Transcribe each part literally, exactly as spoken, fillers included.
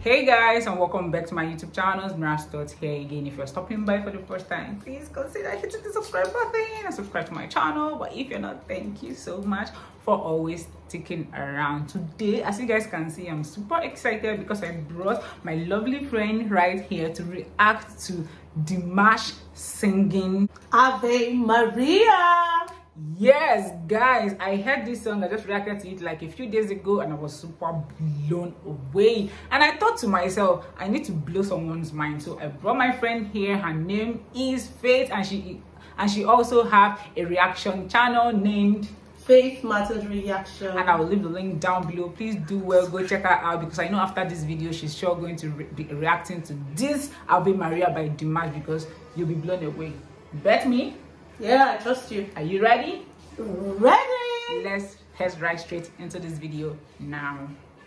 Hey guys, and welcome back to my YouTube channel. Mirastot here again. If you're stopping by for the first time, please consider hitting the subscribe button and subscribe to my channel. But if you're not, thank you so much for always sticking around. Today, as you guys can see, I'm super excited because I brought my lovely friend right here to react to Dimash singing Ave Maria. Yes, guys, I heard this song. I just reacted to it like a few days ago and I was super blown away. And I thought to myself, I need to blow someone's mind. So I brought my friend here. Her name is Faith, and she and she also have a reaction channel named Faith Matters Reaction. And I will leave the link down below. Please do well, go check her out, because I know after this video she's sure going to re be reacting to this Ave Maria by Dimash, because you'll be blown away. Bet me? Yeah, I trust you. Are you ready? Ready? Let's head right straight into this video now.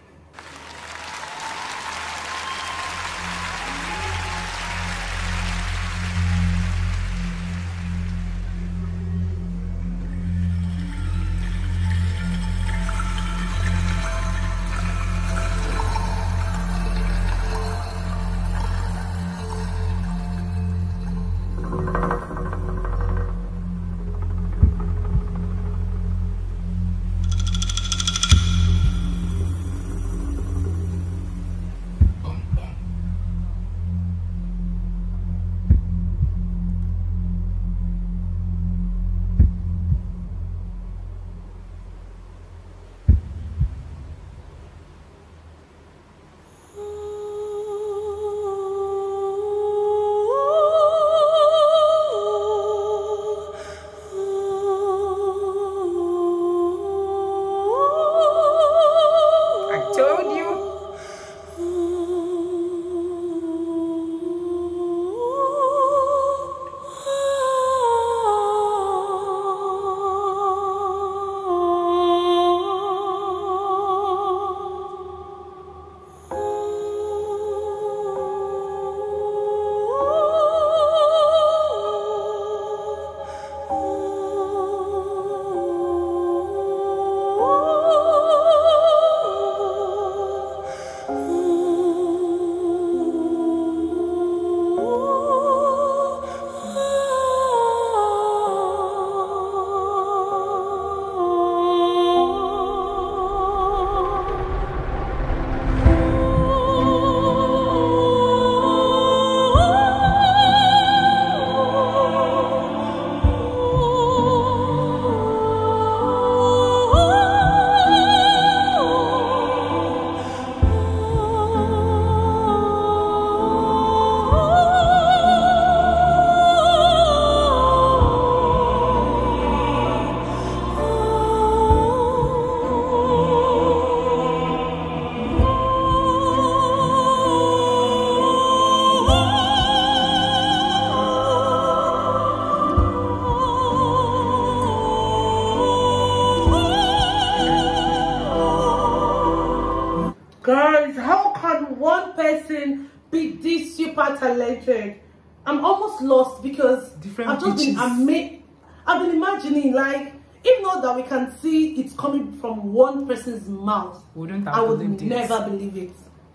Guys, how can one person be this super talented? I'm almost lost because Different I've just been pitches. amazed. I've been imagining, like, if not that we can see it's coming from one person's mouth, Wouldn't have I would believed it. never believe it.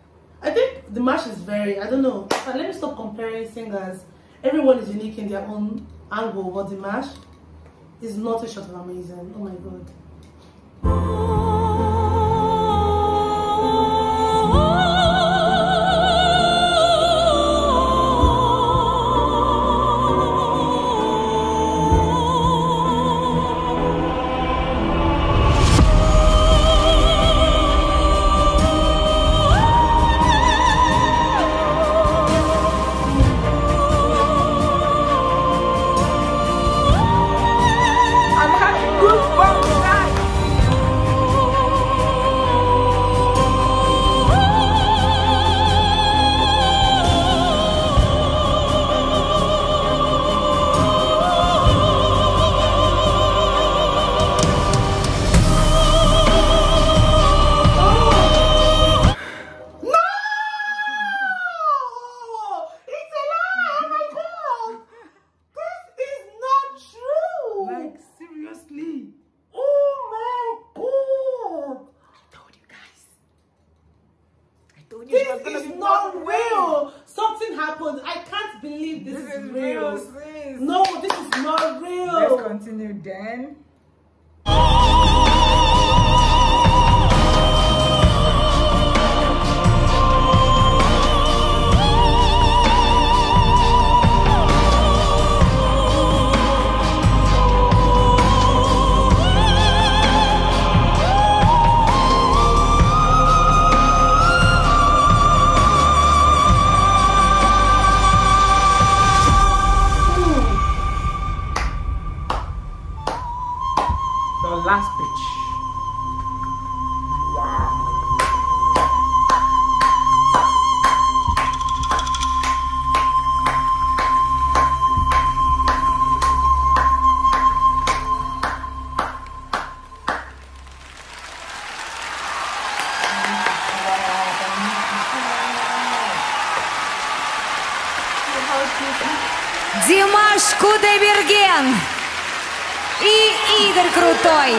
I think Dimash is very, I don't know. Uh, Let me stop comparing singers. Everyone is unique in their own angle, but Dimash is not a short of amazing. Oh my god. I'm having goosebumps, guys. This is not real. Something happened. I can't believe this, this is, is real. real sis. No, this is not real. Let's continue then. Last pitch. Wow. Димаш Кудайберген и Игорь Крутой.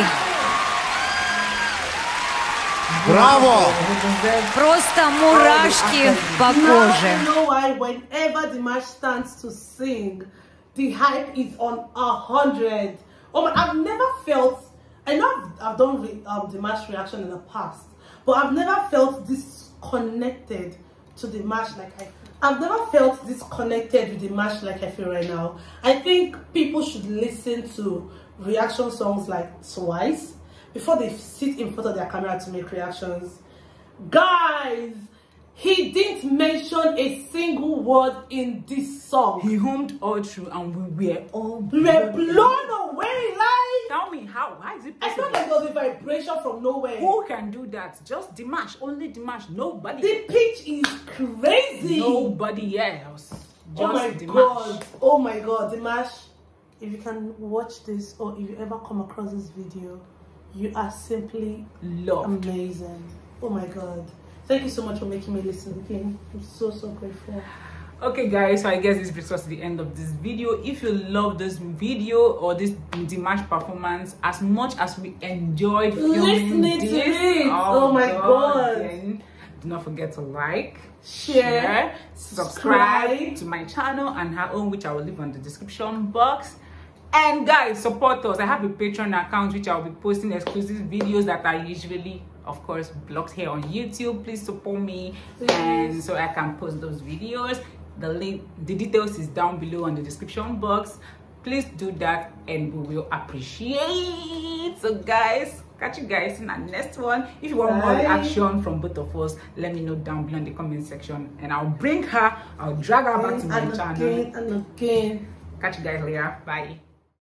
Браво! Просто мурашки по коже. Now I know why whenever Dimash stands to sing, the hype is on a hundred. Oh my! I've never felt. I know I've, I've done re, um, Dimash reaction in the past, but I've never felt this connected to Dimash like I. I've never felt this connected with Dimash like I feel right now. I think people should listen to reaction songs like twice before they sit in front of their camera to make reactions. Guys, he didn't mention a single word in this song. He hummed all through and we were all we were blown away. Like, tell me how? How is it possible? I felt like there was a vibration from nowhere. Who can do that? Just Dimash, only Dimash, nobody. The pitch is crazy. Nobody else. Just oh my Dimash. god. Oh my god, Dimash. If you can watch this or if you ever come across this video, you are simply loved. Amazing. Oh my god. Thank you so much for making me listen again. I'm so so grateful. Okay guys, so I guess this brings us to the end of this video. If you love this video or this Dimash performance as much as we enjoyed filming listening this, to it, oh, oh my god, god. Then do not forget to like, share, share subscribe, subscribe to my channel and her own, which I will leave on the description box. And guys, support us. I have a Patreon account which I'll be posting exclusive videos that are usually, of course, blocked here on YouTube. Please support me, please. And so I can post those videos. The link, the details is down below on the description box. Please do that and we will appreciate. So guys, catch you guys in the next one. If you want Bye. more action from both of us, let me know down below in the comment section and I'll bring her, I'll drag her back to my and channel. Again and again. Catch you guys later. Bye.